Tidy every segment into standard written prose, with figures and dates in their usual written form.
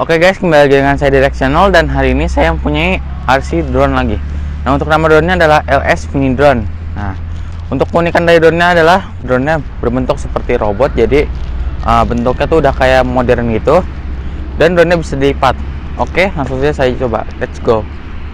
Oke guys, kembali lagi dengan saya Directional dan hari ini saya mempunyai RC drone lagi. Nah, untuk nama drone-nya adalah LS Mini Drone. Nah, untuk keunikan dari drone-nya adalah drone-nya berbentuk seperti robot, jadi bentuknya tuh udah kayak modern gitu. Dan drone-nya bisa dilipat. Oke, langsung saja saya coba. Let's go.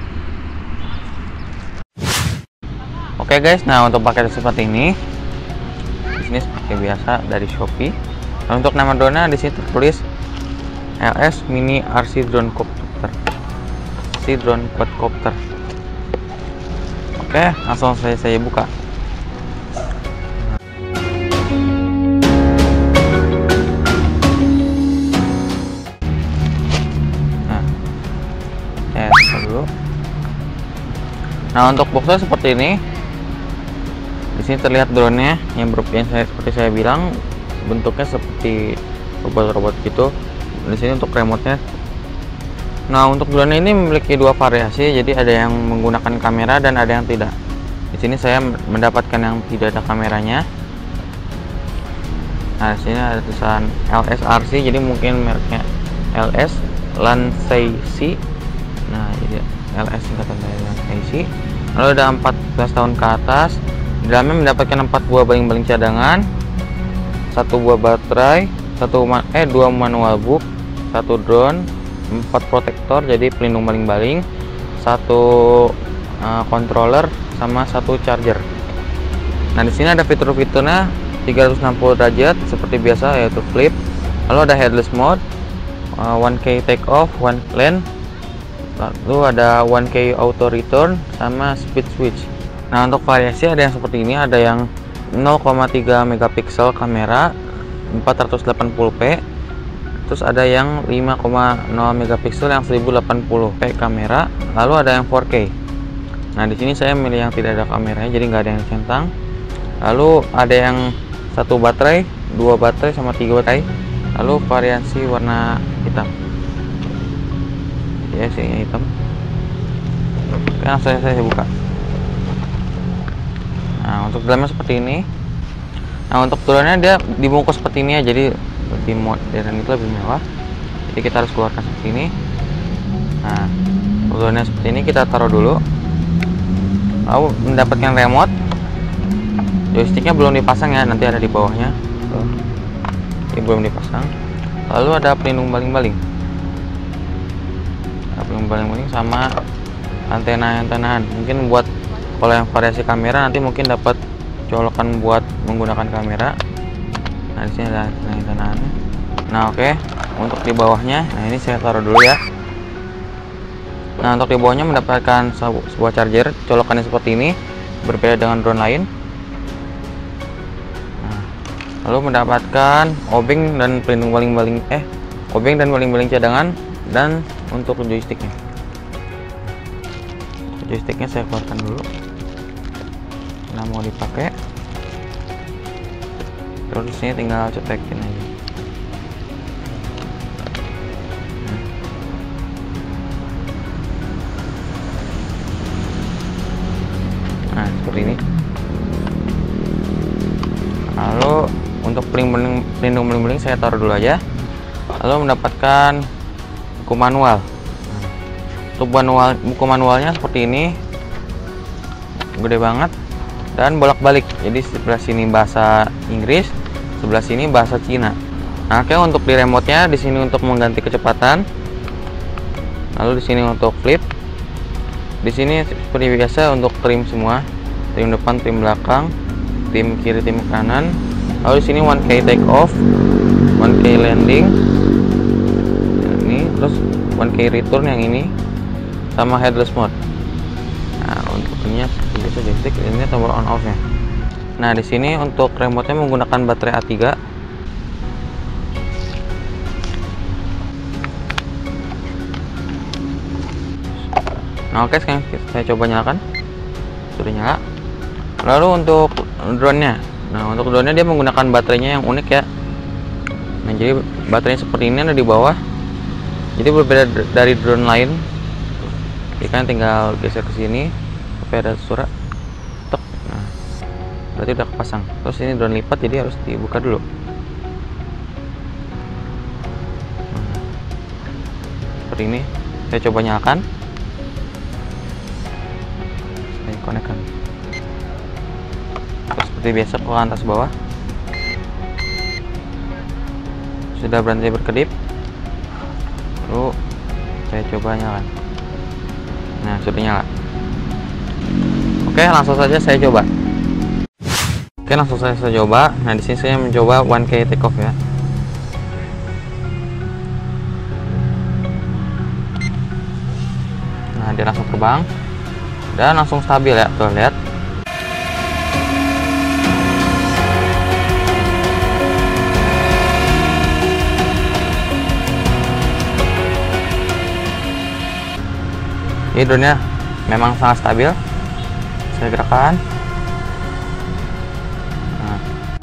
Oke guys, nah untuk paket seperti ini, di sini seperti biasa dari Shopee. Nah, untuk nama drone-nya di sini tertulis LS Mini RC Drone Copter, RC Drone Quadcopter. Oke, langsung saya buka. Nah, saya buka dulu. Nah, untuk boxnya seperti ini. Di sini terlihat drone-nya yang seperti saya bilang bentuknya seperti robot-robot gitu. Di sini untuk remote-nya. Nah, untuk drone ini memiliki dua variasi, jadi ada yang menggunakan kamera dan ada yang tidak. Di sini saya mendapatkan yang tidak ada kameranya. Nah, di sini ada tulisan LSRC, jadi mungkin mereknya LS Landsea. Nah, jadi LS singkatan dari Landsea. Lalu ada 14 tahun ke atas. Di dalamnya mendapatkan 4 buah baling-baling cadangan, 1 buah baterai, 2 manual book, 1 drone, 4 protektor jadi pelindung baling-baling, 1 controller sama 1 charger. Nah, di sini ada fitur-fiturnya 360 derajat seperti biasa, yaitu flip. Lalu ada headless mode, 1K take off, 1 land. Lalu ada 1K auto return sama speed switch. Nah, untuk variasi ada yang seperti ini, ada yang 0,3 megapiksel kamera 480p, terus ada yang 5,0 megapiksel yang 1080p kamera, lalu ada yang 4K. Nah, di sini saya milih yang tidak ada kameranya, jadi nggak ada yang centang. Lalu ada yang 1 baterai, 2 baterai sama 3 baterai, lalu variasi warna hitam. Ya, sini hitam. Oke, langsung saya buka. Nah, untuk dalamnya seperti ini. Nah, untuk drone-nya dia dibungkus seperti ini ya, jadi lebih modern, itu lebih mewah. Jadi kita harus keluarkan seperti ini. Nah, drone-nya seperti ini kita taruh dulu. Lalu mendapatkan remote. Joysticknya belum dipasang ya, nanti ada di bawahnya. Ini belum dipasang. Lalu ada pelindung baling-baling. Pelindung baling-baling sama antena-antenaan. Mungkin buat kalau yang variasi kamera nanti mungkin dapat colokan buat menggunakan kamera. Nah, di sini ada antena-antenanya. Nah, oke. Untuk di bawahnya, nah ini saya taruh dulu ya. Nah, untuk di bawahnya mendapatkan sebuah charger, colokannya seperti ini, berbeda dengan drone lain. Nah, lalu mendapatkan obeng dan pelindung baling-baling obeng dan baling-baling cadangan, dan untuk joysticknya. Joysticknya saya keluarkan dulu. Nah, mau dipakai, terus di sini tinggal cetekin aja. Nah, seperti ini. Lalu untuk pelindung baling-baling saya taruh dulu aja. Lalu mendapatkan buku manual. Untuk buku manualnya seperti ini, gede banget dan bolak-balik. Jadi sebelah sini bahasa Inggris, sebelah sini bahasa Cina. Nah, oke, untuk di remote-nya di sini untuk mengganti kecepatan. Lalu di sini untuk flip. Di sini seperti biasa untuk trim semua, trim depan, trim belakang, trim kiri, trim kanan. Lalu di sini 1K take off, 1K landing. Ini terus 1K return yang ini sama headless mode. Nah, untuk ini seperti biasa joystick, ini tombol on off nya. Nah, di sini untuk remote-nya menggunakan baterai A3. Nah, oke, sekarang saya coba nyalakan. Sudah nyala. Lalu untuk drone-nya. Nah, untuk drone-nya dia menggunakan baterainya yang unik ya. Nah, jadi baterainya seperti ini ada di bawah. Jadi berbeda dari drone lain. Jadi kan tinggal geser ke sini sampai ada surat. Nah, berarti udah kepasang. Terus ini drone lipat, jadi harus dibuka dulu. seperti ini. Saya coba nyalakan. Saya konekkan. Terus seperti biasa ke atas bawah. Sudah berhenti berkedip. Lalu saya coba nyalakan. Nah, sudah nyala. Oke, langsung saja saya coba. Oke, langsung saya coba. Nah, di sini saya mencoba 1K takeoff ya. Nah, dia langsung terbang dan langsung stabil ya. Tuh, lihat. Ini drone-nya memang sangat stabil. Saya gerakkan. Nah.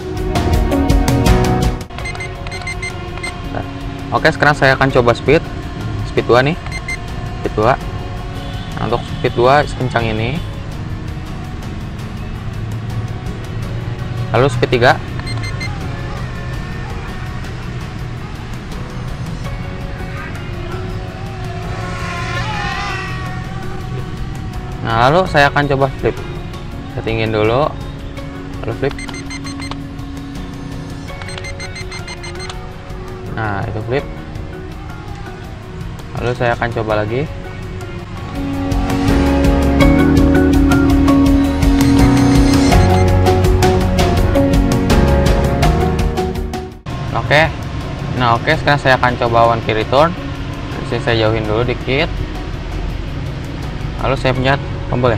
Oke, sekarang saya akan coba speed 2 nih. Speed 2. Nah, untuk speed 2 sekencang ini. Lalu speed 3. Nah, lalu saya akan coba flip. Settingin dulu, lalu flip. Nah, itu flip. Lalu saya akan coba lagi. Oke. Nah, oke, sekarang saya akan coba 1K return. Di sini saya jauhin dulu dikit. Lalu saya pencet tombol ya.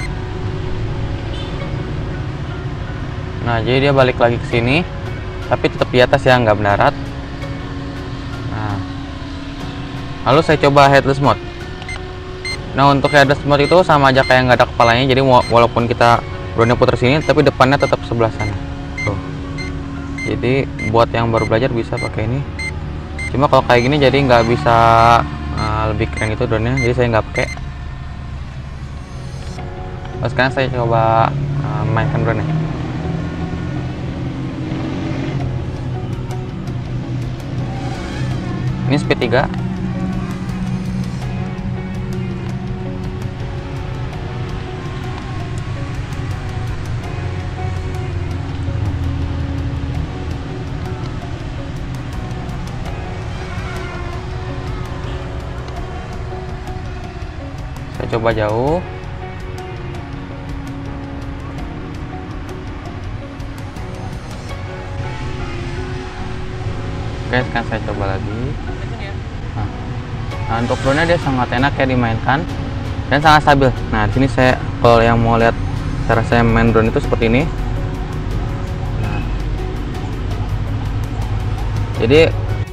Nah, jadi dia balik lagi ke sini, tapi tetap di atas ya, nggak mendarat. Nah, lalu saya coba headless mode. Nah, untuk headless mode itu sama aja kayak nggak ada kepalanya. Jadi walaupun kita drone-nya putar sini, tapi depannya tetap sebelah sana. Tuh. Jadi buat yang baru belajar bisa pakai ini. Cuma kalau kayak gini jadi nggak bisa lebih keren itu drone-nya. Jadi saya nggak pakai. Sekarang saya coba mainkan drone nya. Ini speed 3. Saya coba jauh. Oke, sekarang saya coba lagi. Nah, untuk drone-nya dia sangat enak ya dimainkan dan sangat stabil. Nah, di sini saya kalau yang mau lihat cara saya main drone itu seperti ini. Nah, jadi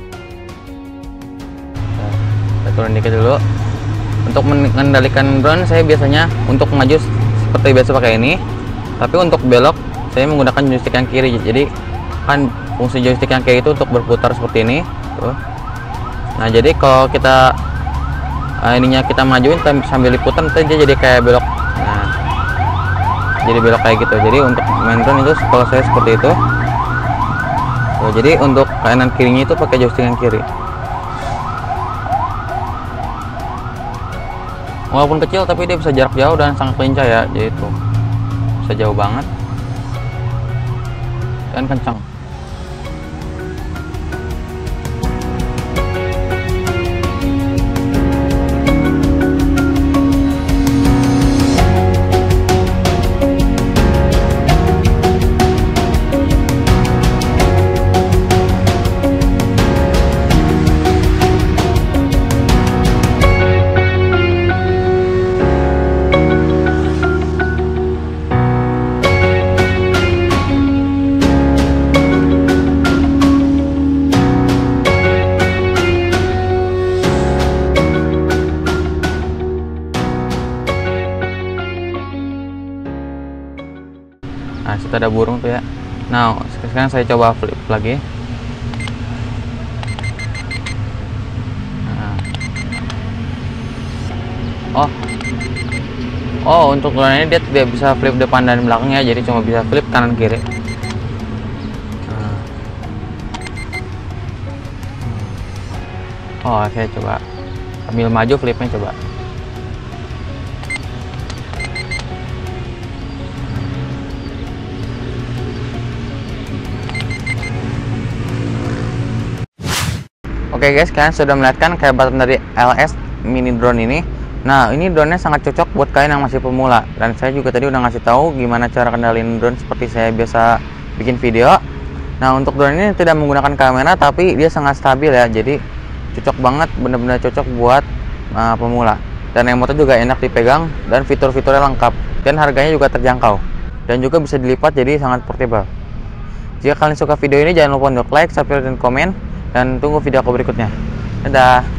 saya turun dikit dulu. Untuk mengendalikan drone saya biasanya untuk maju seperti biasa pakai ini, tapi untuk belok saya menggunakan joystick yang kiri. Jadi kan fungsi joystick yang kayak itu untuk berputar seperti ini tuh. Nah, jadi kalau kita ininya kita majuin sambil diputar, nanti dia jadi kayak belok. Nah, jadi belok kayak gitu. Jadi untuk main drone itu kalau saya seperti itu tuh, jadi untuk kanan kirinya itu pakai joystick yang kiri. Walaupun kecil tapi dia bisa jarak jauh dan sangat lincah ya. Jadi itu bisa jauh banget dan kencang. Nah, situ ada burung tuh ya. Nah, sekarang saya coba flip lagi. Nah. Oh, untuk drone ini dia tidak bisa flip depan dan belakangnya, jadi cuma bisa flip kanan kiri. Nah. Oh, saya coba Sambil maju flipnya coba. Oke guys, kalian sudah melihat kan kehebatan dari LS mini drone ini. Nah, ini drone-nya sangat cocok buat kalian yang masih pemula. Dan saya juga tadi udah ngasih tahu gimana cara kendaliin drone seperti saya biasa bikin video. Nah, untuk drone ini tidak menggunakan kamera, tapi dia sangat stabil ya. Jadi cocok banget, bener-bener cocok buat pemula. Dan remote juga enak dipegang dan fitur-fiturnya lengkap. Dan harganya juga terjangkau. Dan juga bisa dilipat, jadi sangat portable. Jika kalian suka video ini, jangan lupa untuk like, subscribe, dan komen. Dan tunggu video aku berikutnya. Dadah.